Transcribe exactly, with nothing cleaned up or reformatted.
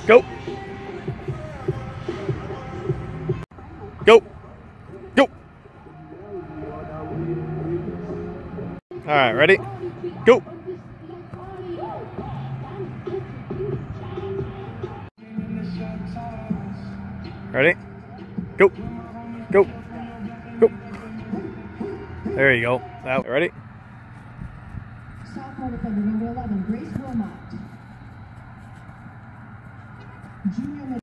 Go. Go. Go. All right, ready? Go. Ready? Go. Go. Go. There you go. Now, ready? Sophomore defender number eleven, Grace Wilmot. Junior